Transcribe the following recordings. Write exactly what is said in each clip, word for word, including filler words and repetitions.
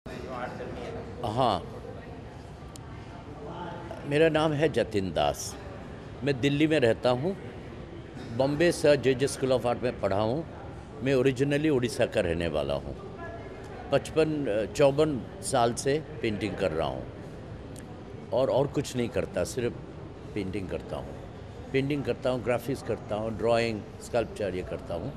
हाँ, मेरा नाम है जतिन दास। मैं दिल्ली में रहता हूँ। Bombay Sir J J school of art में पढ़ा हूँ। मैं ओरिजिनली उड़ीसा का रहने वाला हूँ। पचपन चौवन साल से पेंटिंग कर रहा हूँ और और कुछ नहीं करता, सिर्फ पेंटिंग करता हूँ। पेंटिंग करता हूँ, ग्राफिक्स करता हूँ, ड्राइंग, स्कल्पचर ये करता हूँ।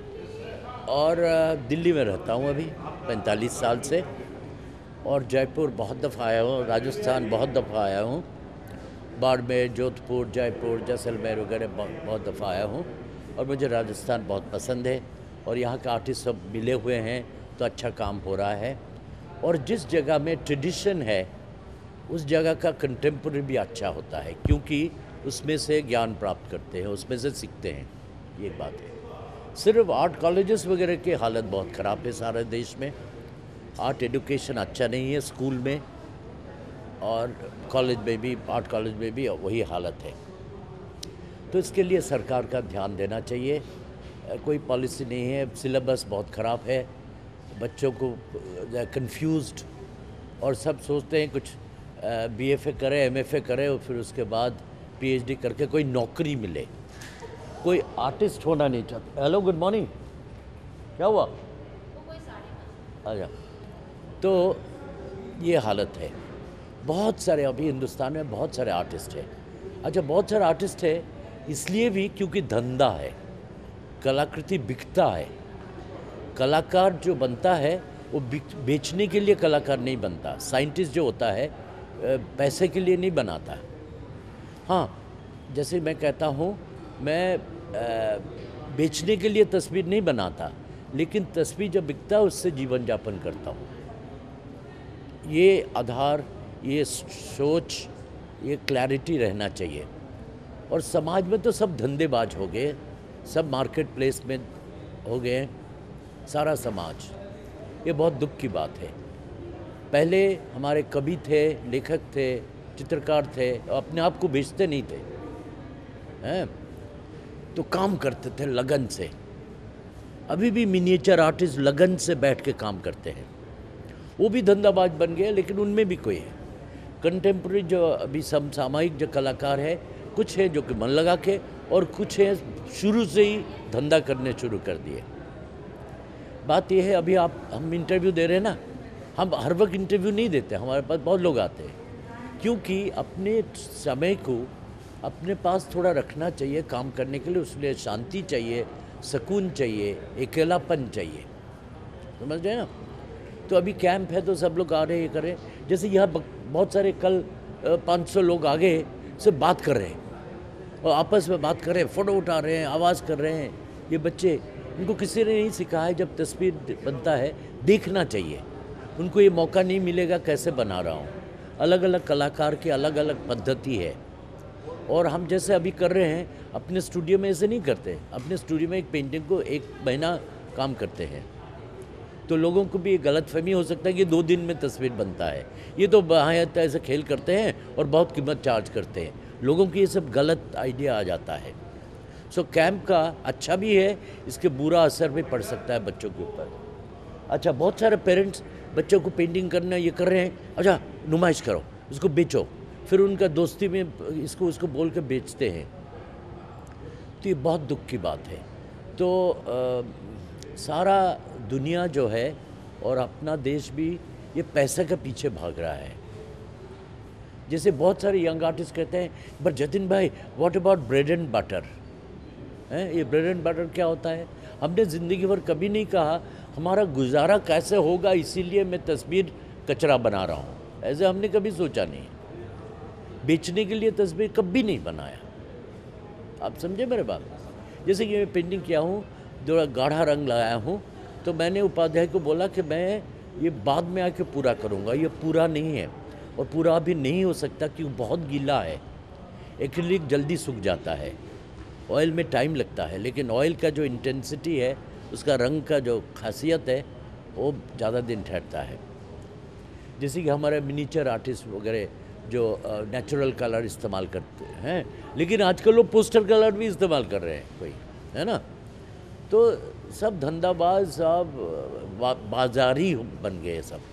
और दिल्ली में रहता हूँ अभी पैंतालीस साल से, और जयपुर बहुत दफ़ा आया हूँ, राजस्थान बहुत दफ़ा आया हूँ, बाड़मेर, जोधपुर, जयपुर, जैसलमेर वगैरह बहुत दफ़ा आया हूँ। और मुझे राजस्थान बहुत पसंद है और यहाँ के आर्टिस्ट सब मिले हुए हैं, तो अच्छा काम हो रहा है। और जिस जगह में ट्रेडिशन है उस जगह का कंटेम्प्रेरी भी अच्छा होता है, क्योंकि उसमें से ज्ञान प्राप्त करते हैं, उसमें से सीखते हैं। ये बात है। सिर्फ आर्ट कॉलेजेस वगैरह की हालत बहुत ख़राब है सारे देश में। आर्ट एजुकेशन अच्छा नहीं है स्कूल में, और कॉलेज में भी, आर्ट कॉलेज में भी वही हालत है। तो इसके लिए सरकार का ध्यान देना चाहिए। कोई पॉलिसी नहीं है, सिलेबस बहुत ख़राब है, बच्चों को कंफ्यूज्ड, और सब सोचते हैं कुछ बी एफ ए करें, एम एफ ए करें और फिर उसके बाद पी एच डी करके कोई नौकरी मिले। कोई आर्टिस्ट होना नहीं चाहता। Hello, good morning. क्या हुआ? अच्छा, तो ये हालत है। बहुत सारे अभी हिंदुस्तान में बहुत सारे आर्टिस्ट हैं। अच्छा, बहुत सारे आर्टिस्ट है इसलिए भी क्योंकि धंधा है, कलाकृति बिकता है। कलाकार जो बनता है वो बेचने के लिए कलाकार नहीं बनता। साइंटिस्ट जो होता है पैसे के लिए नहीं बनाता। हाँ, जैसे मैं कहता हूँ, मैं बेचने के लिए तस्वीर नहीं बनाता, लेकिन तस्वीर जब बिकता है उससे जीवन यापन करता हूँ। ये आधार, ये सोच, ये क्लैरिटी रहना चाहिए। और समाज में तो सब धंधेबाज हो गए, सब मार्केट प्लेस में हो गए, सारा समाज। ये बहुत दुख की बात है। पहले हमारे कवि थे, लेखक थे, चित्रकार थे, अपने आप को बेचते नहीं थे, हैं? तो काम करते थे लगन से। अभी भी मिनिएचर आर्टिस्ट लगन से बैठ के काम करते हैं। वो भी धंधाबाज बन गए, लेकिन उनमें भी कोई है। कंटेम्प्रेरी जो अभी समसामयिक जो कलाकार है, कुछ है जो कि मन लगा के, और कुछ है शुरू से ही धंधा करने शुरू कर दिए। बात यह है, अभी आप हम इंटरव्यू दे रहे हैं ना, हम हर वक्त इंटरव्यू नहीं देते। हमारे पास बहुत लोग आते हैं, क्योंकि अपने समय को अपने पास थोड़ा रखना चाहिए काम करने के लिए। उसलिए शांति चाहिए, सुकून चाहिए, अकेलापन चाहिए, समझ रहे हैं ना। तो अभी कैंप है तो सब लोग आ रहे हैं, कर रहे हैं। जैसे यहाँ बहुत सारे कल पाँच सौ लोग आगे से बात कर रहे हैं और आपस में बात कर रहे हैं, फ़ोटो उठा रहे हैं, आवाज़ कर रहे हैं। ये बच्चे, उनको किसी ने नहीं सिखाया, जब तस्वीर बनता है देखना चाहिए। उनको ये मौका नहीं मिलेगा कैसे बना रहा हूँ। अलग अलग कलाकार की अलग अलग पद्धति है, और हम जैसे अभी कर रहे हैं अपने स्टूडियो में ऐसे नहीं करते। अपने स्टूडियो में एक पेंटिंग को एक महीना काम करते हैं, तो लोगों को भी गलतफहमी हो सकता है कि दो दिन में तस्वीर बनता है। ये तो बाहर ऐसे खेल करते हैं और बहुत कीमत चार्ज करते हैं। लोगों की ये सब गलत आइडिया आ जाता है। सो कैंप का अच्छा भी है, इसके बुरा असर भी पड़ सकता है बच्चों के ऊपर। अच्छा, बहुत सारे पेरेंट्स बच्चों को पेंटिंग करना ये कर रहे हैं, अच्छा नुमाइश करो, इसको बेचो, फिर उनका दोस्ती में इसको उसको बोल के बेचते हैं। तो ये बहुत दुख की बात है। तो आ, सारा दुनिया जो है और अपना देश भी ये पैसे के पीछे भाग रहा है। जैसे बहुत सारे यंग आर्टिस्ट कहते हैं, बट जतिन भाई what about bread and butter हैं? ये ब्रेड एंड बटर क्या होता है? हमने ज़िंदगी भर कभी नहीं कहा हमारा गुजारा कैसे होगा, इसीलिए मैं तस्वीर कचरा बना रहा हूँ, ऐसे हमने कभी सोचा नहीं। बेचने के लिए तस्वीर कभी नहीं बनाया। आप समझे मेरे बात? जैसे कि मैं पेंटिंग किया हूँ, थोड़ा गाढ़ा रंग लगाया हूँ, तो मैंने उपाध्याय को बोला कि मैं ये बाद में आके पूरा करूँगा। ये पूरा नहीं है, और पूरा अभी नहीं हो सकता क्योंकि बहुत गीला है। एक्रिलिक जल्दी सूख जाता है, ऑयल में टाइम लगता है, लेकिन ऑयल का जो इंटेंसिटी है, उसका रंग का जो खासियत है, वो ज़्यादा दिन ठहरता है। जैसे कि हमारे मिनीचर आर्टिस्ट वगैरह जो नेचुरल कलर इस्तेमाल करते हैं, लेकिन आजकल लोग पोस्टर कलर भी इस्तेमाल कर रहे हैं, कोई है ना। तो सब धंधाबाज, सब बा, बाजारी बन गए सब।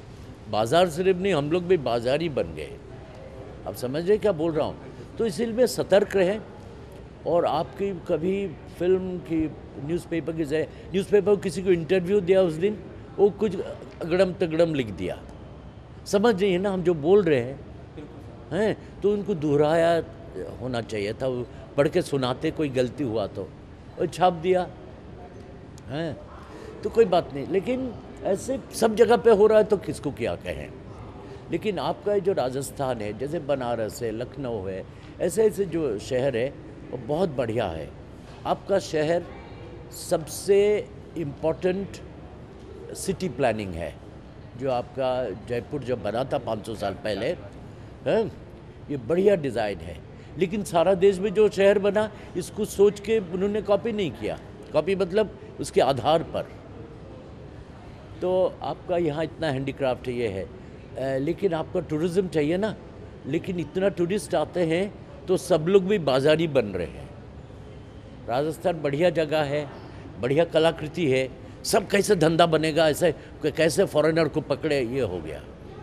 बाज़ार सिर्फ नहीं, हम लोग भी बाज़ारी बन गए। आप समझ रहे क्या बोल रहा हूँ? तो इसलिए सतर्क रहें। और आपकी कभी फिल्म की न्यूज़पेपर की जगह न्यूज़पेपर किसी को इंटरव्यू दिया उस दिन, वो कुछ अगड़म तगड़म लिख दिया। समझ रही है ना हम जो बोल रहे हैं? हैं तो उनको दोहराया होना चाहिए था, वो पढ़ के सुनाते कोई गलती हुआ तो, और छाप दिया हैं। तो कोई बात नहीं, लेकिन ऐसे सब जगह पे हो रहा है तो किसको क्या कहें। लेकिन आपका जो राजस्थान है, जैसे बनारस है, लखनऊ है, ऐसे ऐसे जो शहर है वो बहुत बढ़िया है। आपका शहर सबसे इम्पोर्टेंट सिटी प्लानिंग है। जो आपका जयपुर जब बना था पाँच सौ साल पहले, है ये बढ़िया डिज़ाइन है। लेकिन सारा देश में जो शहर बना, इसको सोच के उन्होंने कॉपी नहीं किया। कॉपी मतलब उसके आधार पर। तो आपका यहाँ इतना हैंडीक्राफ्ट ये है, आ, लेकिन आपका टूरिज़्म चाहिए ना। लेकिन इतना टूरिस्ट आते हैं तो सब लोग भी बाज़ारी बन रहे हैं। राजस्थान बढ़िया जगह है, बढ़िया कलाकृति है, सब कैसे धंधा बनेगा, ऐसे कैसे फॉरेनर को पकड़े, ये हो गया।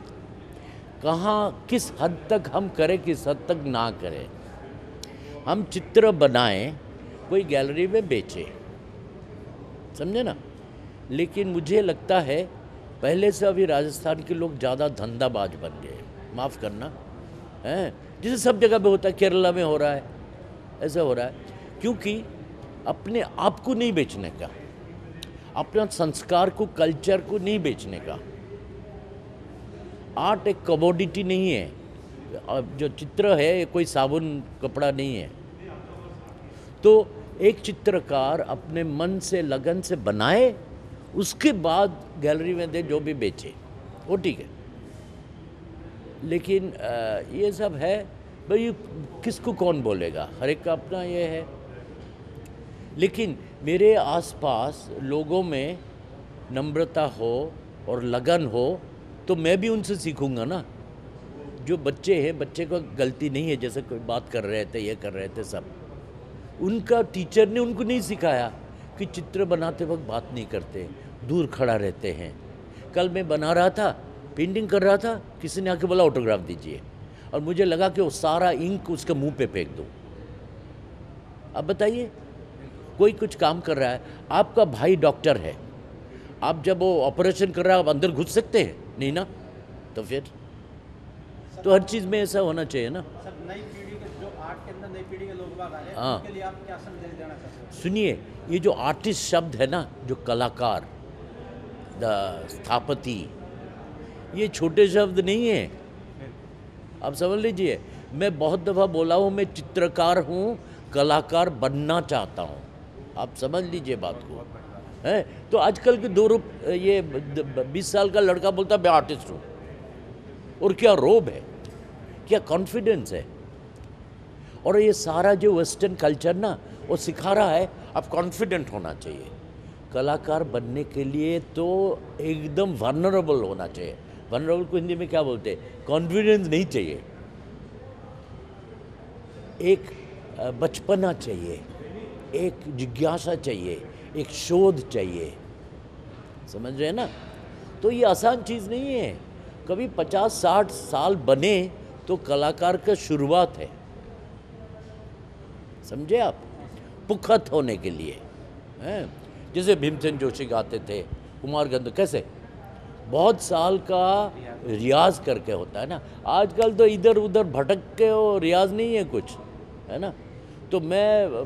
कहाँ किस हद तक हम करें, किस हद तक ना करें। हम चित्र बनाएं, कोई गैलरी में बेचें, समझे ना। लेकिन मुझे लगता है पहले से अभी राजस्थान के लोग ज़्यादा धंधाबाज बन गए, माफ़ करना, हैं जैसे सब जगह पे होता है। केरला में हो रहा है, ऐसे हो रहा है, क्योंकि अपने आप को नहीं बेचने का, अपना संस्कार को, कल्चर को नहीं बेचने का। आर्ट एक कमोडिटी नहीं है। अब जो चित्र है ये कोई साबुन कपड़ा नहीं है। तो एक चित्रकार अपने मन से, लगन से बनाए, उसके बाद गैलरी में दे, जो भी बेचे वो ठीक है। लेकिन ये सब है भाई, किसको कौन बोलेगा, हर एक का अपना ये है। लेकिन मेरे आसपास लोगों में नम्रता हो और लगन हो तो मैं भी उनसे सीखूंगा ना। जो बच्चे हैं, बच्चे को गलती नहीं है, जैसे कोई बात कर रहे थे, ये कर रहे थे सब, उनका टीचर ने उनको नहीं सिखाया कि चित्र बनाते वक्त बात नहीं करते, दूर खड़ा रहते हैं। कल मैं बना रहा था, पेंटिंग कर रहा था, किसी ने आके बोला ऑटोग्राफ दीजिए, और मुझे लगा कि वो सारा इंक उसके मुंह पे फेंक दूँ। अब बताइए, कोई कुछ काम कर रहा है, आपका भाई डॉक्टर है, आप जब वो ऑपरेशन कर रहा है आप अंदर घुस सकते हैं नहीं ना, तो फिर तो हर चीज़ में ऐसा होना चाहिए ना। सर, नई पीढ़ी के जो आर्ट के अंदर नई पीढ़ी के लोग बाग आ रहे हैं, हाँ। उनके लिए आप क्या संदेश देना चाहते हैं? सुनिए, ये जो आर्टिस्ट शब्द है ना, जो कलाकार, द स्थापति, ये छोटे शब्द नहीं है। आप समझ लीजिए, मैं बहुत दफ़ा बोला हूँ, मैं चित्रकार हूँ, कलाकार बनना चाहता हूँ। आप समझ लीजिए बात को, है। तो आजकल के दो रूप, ये बीस साल का लड़का बोलता मैं आर्टिस्ट हूँ, और क्या रोब है, क्या कॉन्फिडेंस है। और ये सारा जो वेस्टर्न कल्चर ना, वो सिखा रहा है अब कॉन्फिडेंट होना चाहिए। कलाकार बनने के लिए तो एकदम वनरेबल होना चाहिए। वनरेबल को हिंदी में क्या बोलते हैं? कॉन्फिडेंस नहीं चाहिए, एक बचपना चाहिए, एक जिज्ञासा चाहिए, एक शोध चाहिए। समझ रहे हैं ना। तो ये आसान चीज़ नहीं है। कभी पचास साठ साल बने तो कलाकार का शुरुआत है, समझे आप, पुख्त होने के लिए, हैं। जैसे भीमसेन जोशी गाते थे, कुमार गंध, कैसे बहुत साल का रियाज करके होता है ना। आजकल तो इधर उधर भटक के वो रियाज नहीं है कुछ, है ना। तो मैं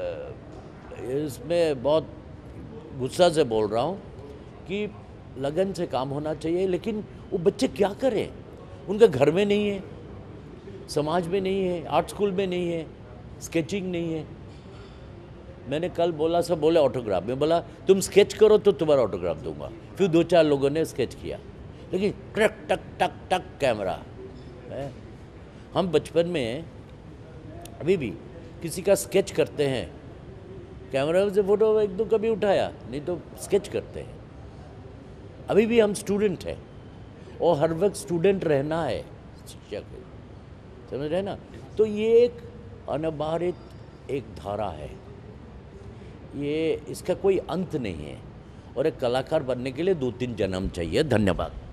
इसमें बहुत गुस्सा से बोल रहा हूँ कि लगन से काम होना चाहिए। लेकिन वो बच्चे क्या करें, उनका घर में नहीं है, समाज में नहीं है, आर्ट स्कूल में नहीं है, स्केचिंग नहीं है। मैंने कल बोला, सब बोले ऑटोग्राफ, में बोला तुम स्केच करो तो तुम्हारा ऑटोग्राफ दूंगा। फिर दो चार लोगों ने स्केच किया, लेकिन टक टक टक टक कैमरा है। हम बचपन में अभी भी किसी का स्केच करते हैं, कैमरा से फोटो एक दो कभी उठाया नहीं तो स्केच करते हैं। अभी भी हम स्टूडेंट हैं, और हर वक्त स्टूडेंट रहना है शिक्षा के, समझ रहे ना। तो ये एक अनबारित एक धारा है, ये इसका कोई अंत नहीं है। और एक कलाकार बनने के लिए दो तीन जन्म चाहिए। धन्यवाद।